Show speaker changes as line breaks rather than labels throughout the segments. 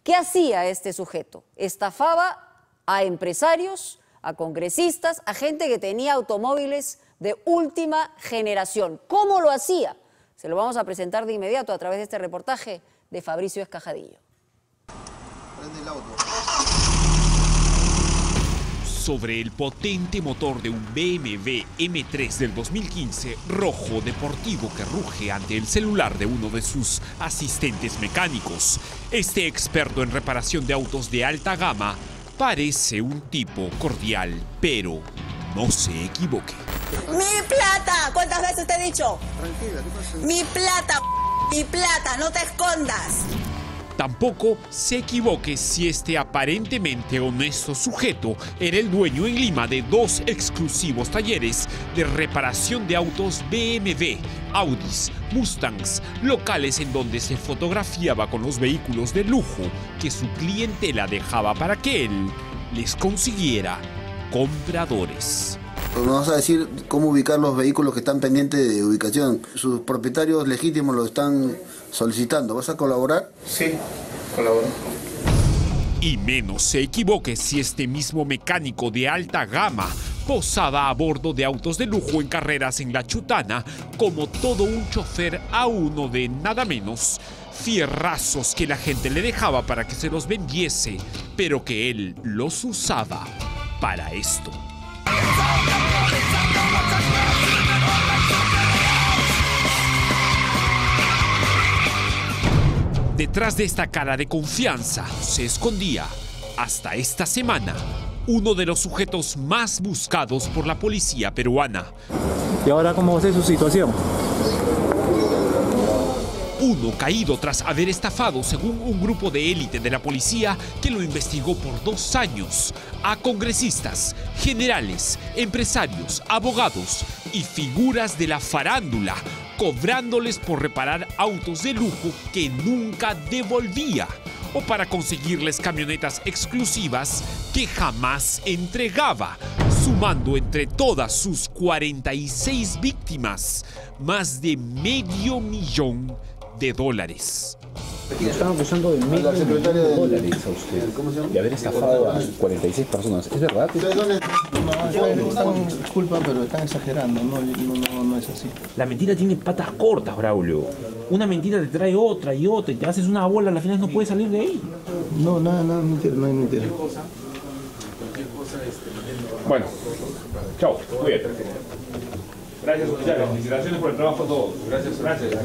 ¿Qué hacía este sujeto? Estafaba a empresarios, a congresistas, a gente que tenía automóviles de última generación. ¿Cómo lo hacía? Se lo vamos a presentar de inmediato a través de este reportaje de Fabricio Escajadillo.
Prende el auto.
Sobre el potente motor de un BMW M3 del 2015, rojo deportivo que ruge ante el celular de uno de sus asistentes mecánicos. Este experto en reparación de autos de alta gama parece un tipo cordial, pero no se equivoque.
¡Mi plata! ¿Cuántas veces te he dicho?
Tranquila, ¿qué pasa?
Mi plata, no te escondas.
Tampoco se equivoque si este aparentemente honesto sujeto era el dueño en Lima de 2 exclusivos talleres de reparación de autos BMW, Audis, Mustangs, locales en donde se fotografiaba con los vehículos de lujo que su clientela dejaba para que él les consiguiera compradores.
Nos vas a decir cómo ubicar los vehículos que están pendientes de ubicación. Sus propietarios legítimos lo están solicitando. ¿Vas a colaborar?
Sí, colaboro.
Y menos se equivoque si este mismo mecánico de alta gama posaba a bordo de autos de lujo en carreras en La Chutana como todo un chofer a uno de nada menos fierrazos que la gente le dejaba para que se los vendiese, pero que él los usaba para esto. Detrás de esta cara de confianza se escondía, hasta esta semana, uno de los sujetos más buscados por la policía peruana.
¿Y ahora cómo es su situación?
Uno caído tras haber estafado, según un grupo de élite de la policía que lo investigó por 2 años, a congresistas, generales, empresarios, abogados y figuras de la farándula, cobrándoles por reparar autos de lujo que nunca devolvía o para conseguirles camionetas exclusivas que jamás entregaba, sumando entre todas sus 46 víctimas más de $500,000.
Le están acusando de $500,000 a usted de haber estafado a 46 personas. ¿Es verdad?
No, disculpa, pero están exagerando, no es así.
La mentira tiene patas cortas, Braulio. Una mentira te trae otra y otra y te haces una bola, al final no puedes salir de ahí.
No, nada, mentira, no hay mentira.
Bueno, chao, cuídate. Gracias, oficiales. Felicitaciones por el trabajo a todos. Gracias.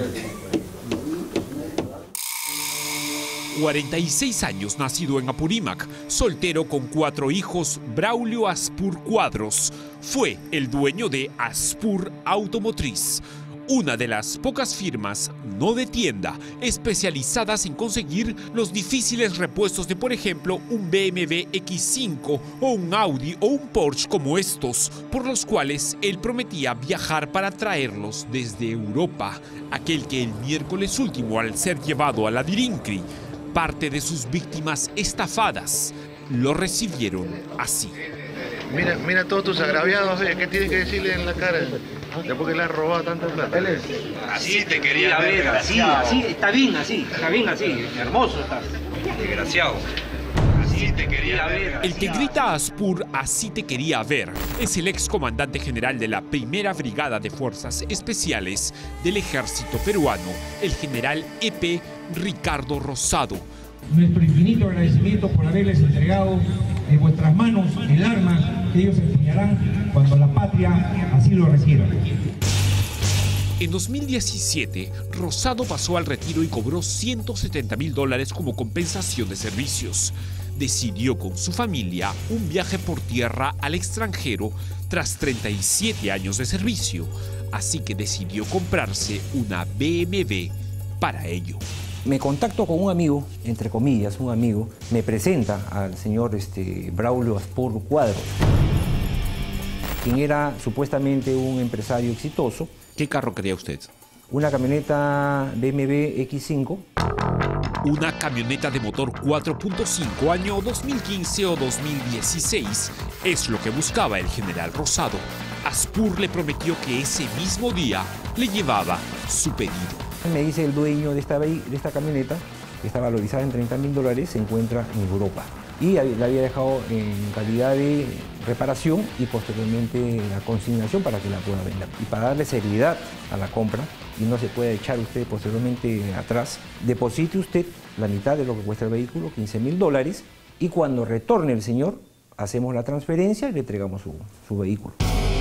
46 años, nacido en Apurímac, soltero con 4 hijos, Braulio Aspur Cuadros fue el dueño de Aspur Automotriz, una de las pocas firmas no de tienda especializadas en conseguir los difíciles repuestos de, por ejemplo, un BMW X5 o un Audi o un Porsche como estos, por los cuales él prometía viajar para traerlos desde Europa. Aquel que el miércoles último, al ser llevado a la Dirincri, parte de sus víctimas estafadas lo recibieron así.
Mira todos tus agraviados, ¿qué tienes que decirle en la cara? Después que le has robado tanta plata.
Así te quería ver, así, está bien así, hermoso estás. Desgraciado. Así te quería ver.
El que grita a Aspur, así te quería ver, es el excomandante general de la Primera Brigada de Fuerzas Especiales del Ejército Peruano, el general EP Ricardo Rosado.
Nuestro infinito agradecimiento por haberles entregado en vuestras manos el arma que ellos empuñarán cuando la patria así lo requiera.
En 2017, Rosado pasó al retiro y cobró $170,000 como compensación de servicios. Decidió con su familia un viaje por tierra al extranjero tras 37 años de servicio, así que decidió comprarse una BMW para ello.
Me contacto con un amigo, entre comillas, un amigo, me presenta al señor Braulio Aspur Cuadros, quien era supuestamente un empresario exitoso.
¿Qué carro quería usted?
Una camioneta BMW X5.
Una camioneta de motor 4.5 año 2015 o 2016 es lo que buscaba el general Rosado. Aspur le prometió que ese mismo día le llevaba su pedido.
Me dice el dueño de esta camioneta que está valorizada en $30.000, se encuentra en Europa. Y la había dejado en calidad de reparación y posteriormente la consignación para que la pueda vender. Y para darle seriedad a la compra y no se pueda echar usted posteriormente atrás, deposite usted la mitad de lo que cuesta el vehículo, $15.000, y cuando retorne el señor, hacemos la transferencia y le entregamos su vehículo.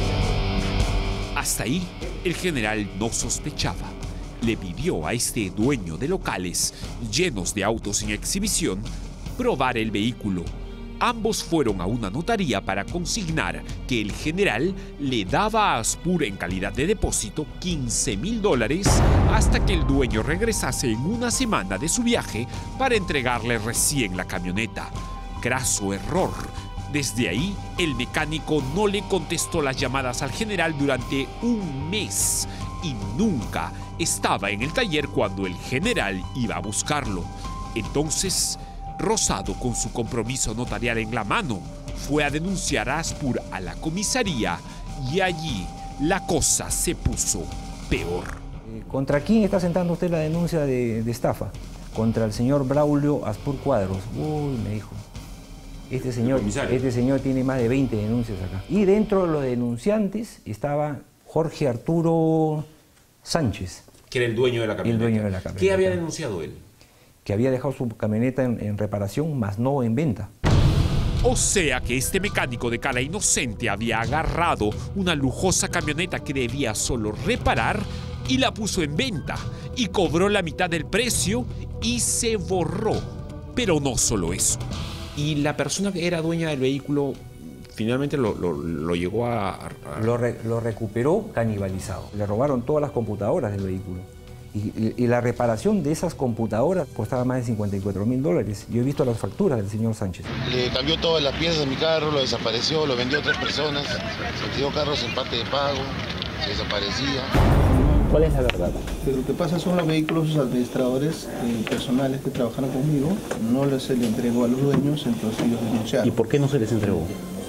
Hasta ahí, el general no sospechaba. Le pidió a este dueño de locales llenos de autos en exhibición probar el vehículo. Ambos fueron a una notaría para consignar que el general le daba a Aspur en calidad de depósito $15.000 hasta que el dueño regresase en una semana de su viaje para entregarle recién la camioneta. Graso error. Desde ahí, el mecánico no le contestó las llamadas al general durante un mes y nunca estaba en el taller cuando el general iba a buscarlo. Entonces, Rosado, con su compromiso notarial en la mano, fue a denunciar a Aspur a la comisaría y allí la cosa se puso peor.
¿Contra quién está sentando usted la denuncia de estafa? Contra el señor Braulio Aspur Cuadros. Uy, me dijo. Este señor tiene más de 20 denuncias acá. Y dentro de los denunciantes estaba Jorge Arturo Sánchez.
Que era el dueño de la camioneta.
El dueño de la camioneta.
¿Qué había denunciado él?
Que había dejado su camioneta en reparación, más no en venta.
O sea que este mecánico de cara inocente había agarrado una lujosa camioneta que debía solo reparar y la puso en venta y cobró la mitad del precio y se borró. Pero no solo eso.
¿Y la persona que era dueña del vehículo finalmente lo llegó a...?
Lo recuperó canibalizado. Le robaron todas las computadoras del vehículo. Y la reparación de esas computadoras costaba más de $54.000. Yo he visto las facturas del señor Sánchez.
Le cambió todas las piezas de mi carro, lo desapareció, lo vendió a otras personas, se dio carros en parte de pago, se desaparecía.
¿Cuál es la verdad? Lo que pasa son los vehículos, los administradores personales que trabajaron conmigo, no se le entregó a los dueños, entonces ellos denunciaron.
¿Y por qué no se les entregó?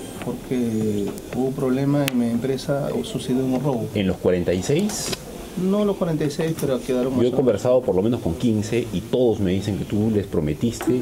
Porque hubo un problema en mi empresa, sucedió un robo.
¿En los 46?
No los 46, pero quedaron más.
Yo he conversado por lo menos con 15 y todos me dicen que tú les prometiste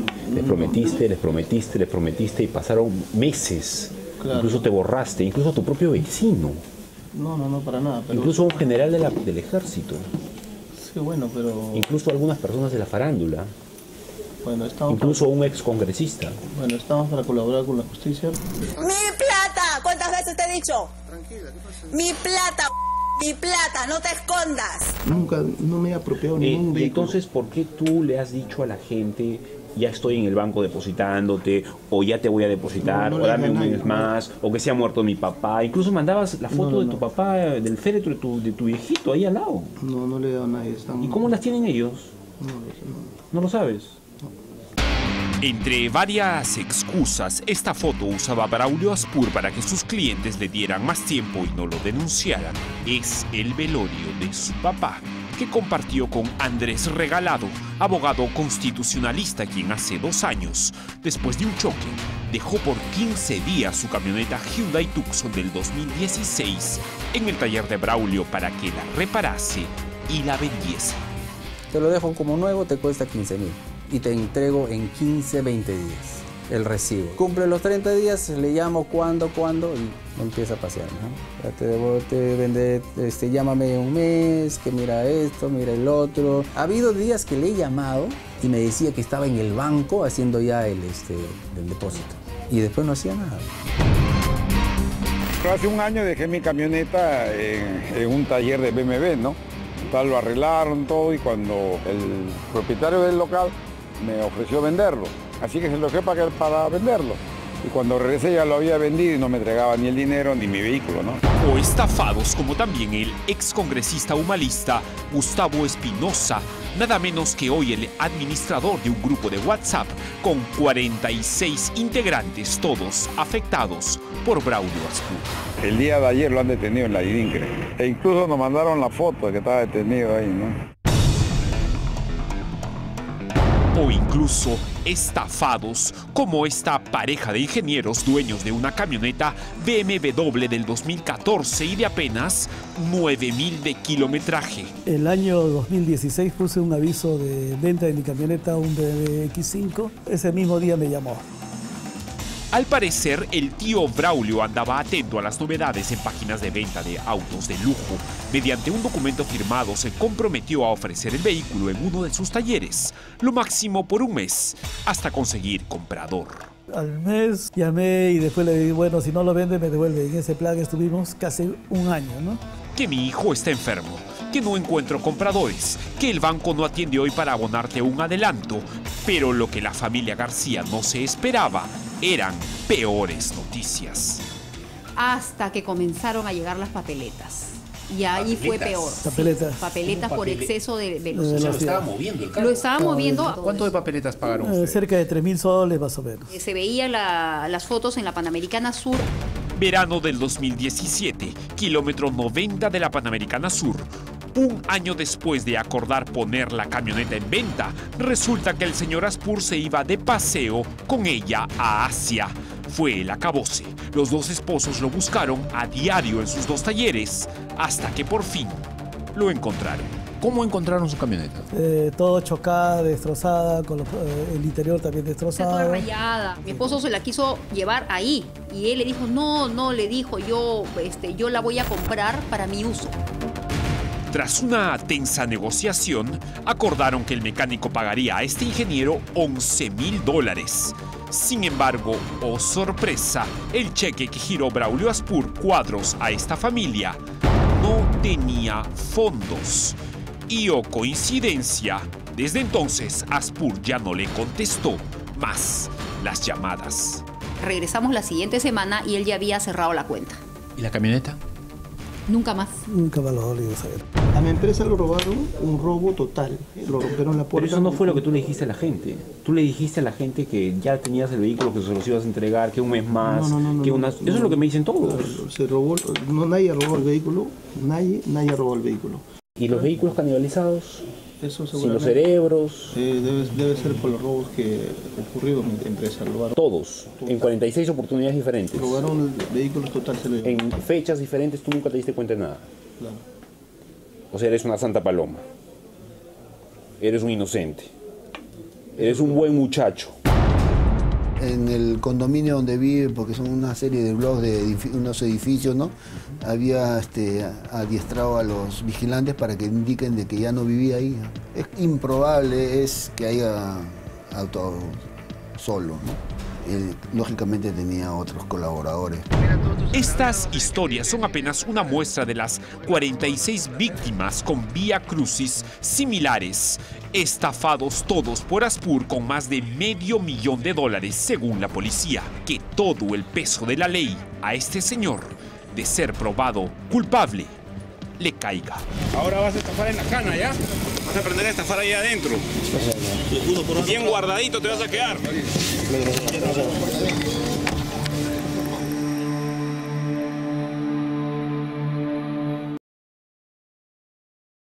y pasaron meses. Claro. Incluso te borraste, incluso a tu propio vecino.
No, para nada. Pero...
Incluso un general del ejército.
Sí, bueno, pero...
Incluso algunas personas de la farándula.
Bueno,
incluso un ex congresista.
Bueno, estamos para colaborar con la justicia.
¡Mi plata! ¿Cuántas veces te he dicho? Tranquila, ¿qué pasa? ¡Mi plata! ¡Mi plata! ¡No te escondas!
Nunca, no me he apropiado ningún vehículo.
Entonces, ¿por qué tú le has dicho a la gente, ya estoy en el banco depositándote, o ya te voy a depositar, o dame un mes más, o que se ha muerto mi papá? Incluso mandabas la foto de tu papá, del féretro de tu viejito ahí al lado.
No le he dado a nadie.
¿Y cómo las tienen ellos? No lo sabes.
Entre varias excusas, esta foto usaba Braulio Aspur para que sus clientes le dieran más tiempo y no lo denunciaran. Es el velorio de su papá, que compartió con Andrés Regalado, abogado constitucionalista, quien hace 2 años, después de un choque, dejó por 15 días su camioneta Hyundai Tucson del 2016 en el taller de Braulio para que la reparase y la vendiese.
Te lo dejo como nuevo, te cuesta 15.000 y te entrego en 15, 20 días el recibo. Cumple los 30 días, le llamo cuándo y empieza a pasear, ¿no? Te vende, llámame un mes, que mira esto, mira el otro. Ha habido días que le he llamado y me decía que estaba en el banco haciendo ya el depósito y después no hacía nada.
Hace un año dejé mi camioneta en un taller de BMW, ¿no? Tal, lo arreglaron todo y cuando el propietario del local me ofreció venderlo. Así que se lo dejé para venderlo. Y cuando regresé ya lo había vendido y no me entregaba ni el dinero ni mi vehículo, ¿no?
O estafados como también el excongresista humanista Gustavo Espinosa, nada menos que hoy el administrador de un grupo de WhatsApp con 46 integrantes, todos afectados por Braulio Aspur.
El día de ayer lo han detenido en la IDINCRE. E incluso nos mandaron la foto de que estaba detenido ahí, ¿no?
O incluso estafados como esta pareja de ingenieros dueños de una camioneta BMW del 2014 y de apenas 9.000 de kilometraje.
El año 2016 puse un aviso de venta de mi camioneta, un BMW X5. Ese mismo día me llamó.
Al parecer, el tío Braulio andaba atento a las novedades en páginas de venta de autos de lujo. Mediante un documento firmado, se comprometió a ofrecer el vehículo en uno de sus talleres, lo máximo por un mes, hasta conseguir comprador.
Al mes llamé y después le dije, bueno, si no lo vende, me devuelve. En ese plan estuvimos casi un año, ¿no?
Que mi hijo está enfermo, que no encuentro compradores, que el banco no atiende hoy para abonarte un adelanto. Pero lo que la familia García no se esperaba eran peores noticias.
Hasta que comenzaron a llegar las papeletas. Y ahí fue peor.
Papeletas.
Sí, papeletas por exceso de
velocidad. Lo estaba moviendo el carro.
Lo estaba moviendo.
¿Cuánto de papeletas pagaron ustedes?
Cerca de 3.000 soles más o menos.
Se veía las fotos en la Panamericana Sur.
Verano del 2017, kilómetro 90 de la Panamericana Sur. Un año después de acordar poner la camioneta en venta, resulta que el señor Aspur se iba de paseo con ella a Asia. Fue el acabose. Los dos esposos lo buscaron a diario en sus dos talleres, hasta que por fin lo encontraron.
¿Cómo encontraron su camioneta?
Todo chocada, destrozada, con el interior también destrozado.
Toda rayada. Mi esposo se la quiso llevar ahí y él le dijo, no, le dijo, yo la voy a comprar para mi uso.
Tras una tensa negociación, acordaron que el mecánico pagaría a este ingeniero $11.000. Sin embargo, oh sorpresa, el cheque que giró Braulio Aspur Cuadros a esta familia no tenía fondos. Y oh coincidencia, desde entonces Aspur ya no le contestó más las llamadas.
Regresamos la siguiente semana y él ya había cerrado la cuenta.
¿Y la camioneta?
Nunca más.
Nunca más lo volví a saber.
A mi empresa lo robaron, un robo total. Lo rompieron la puerta.
Pero eso no fue lo que tú le dijiste a la gente. Tú le dijiste a la gente que ya tenías el vehículo, que se los ibas a entregar, que un mes más, Eso es lo que me dicen todos.
Se robó, nadie robó el vehículo, nadie robó el vehículo.
¿Y los vehículos canibalizados?
Eso
sin los cerebros.
Debe ser por los robos que ocurrió en mi empresa.
Todos, en 46 oportunidades diferentes.
Robaron vehículos total.
En fechas diferentes, tú nunca te diste cuenta de nada.
Claro.
O sea, eres una santa paloma. Eres un inocente. Eres un buen muchacho.
En el condominio donde vive, porque son una serie de blogs de unos edificios, ¿no? Había adiestrado a los vigilantes para que indiquen de que ya no vivía ahí. Es improbable que haya actuado solo, ¿no? Él, lógicamente, tenía otros colaboradores.
Estas historias son apenas una muestra de las 46 víctimas con vía crucis similares, estafados todos por Aspur con más de $500,000 según la policía. Que todo el peso de la ley a este señor, de ser probado culpable, le caiga.
Ahora vas a estafar en la cana, ¿ya? Vas a aprender a estafar ahí adentro. Bien guardadito te vas a quedar.